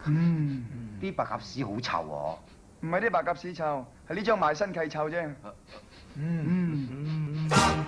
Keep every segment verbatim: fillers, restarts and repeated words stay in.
嗯， 啲白鴿屎好臭喎。 唔係啲白鴿屎臭，係呢張賣身契臭啫。嗯嗯。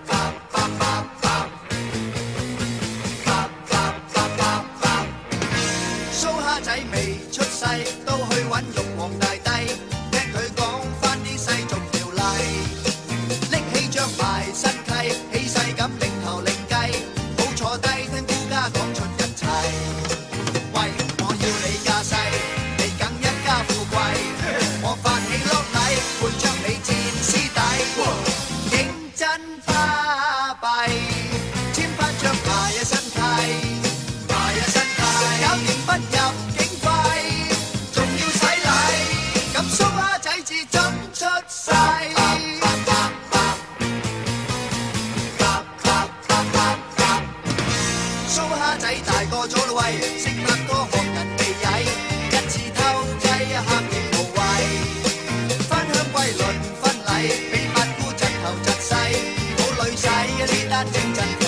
蘇蝦仔未出世，都去揾玉皇大帝，聽佢講翻啲世俗條例，拎起張賣身契，氣勢咁領頭領計，冇坐低聽顧家講出一切。喂，我要你架勢，你梗一家富貴，我發起落禮，會將你戰師弟，認真巴閉，簽翻張賣啊身契，賣啊身契，搞掂不入境費，仲要洗禮，咁蘇蝦仔至準出世。蘇蝦仔大個咗啦喂，識得多學人哋曳，一次偷雞蝦亦無謂，返鄉歸輪婚禮，俾八姑窒頭窒勢，冇女婿呢單正陣。